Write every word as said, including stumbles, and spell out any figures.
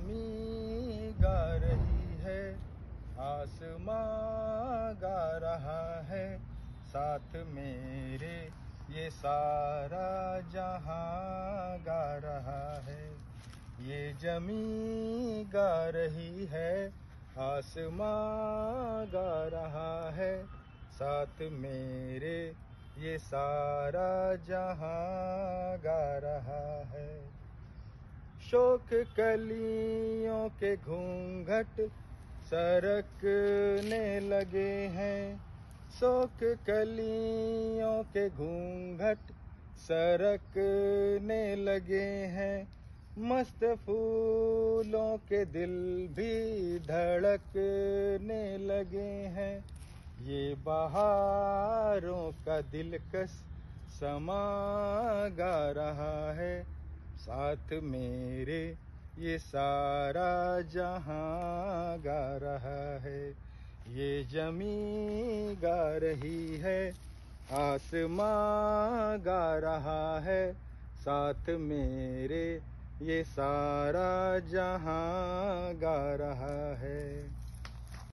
जमी गा रही है, आसमां गा रहा है, साथ मेरे ये सारा जहां गा रहा है। ये जमी गा रही है, आसमां गा रहा है, साथ मेरे ये सारा जहां गा रहा है। शोक कलियों के घूंघट सरकने लगे हैं, शोक कलियों के घूंघट सरकने लगे हैं, मस्त फूलों के दिल भी धड़कने लगे हैं। ये बहारों का दिलकश समा गा रहा है, साथ मेरे ये सारा जहां गा रहा है। ये जमी गा रही है, आसमां गा रहा है, साथ मेरे ये सारा जहां गा रहा है।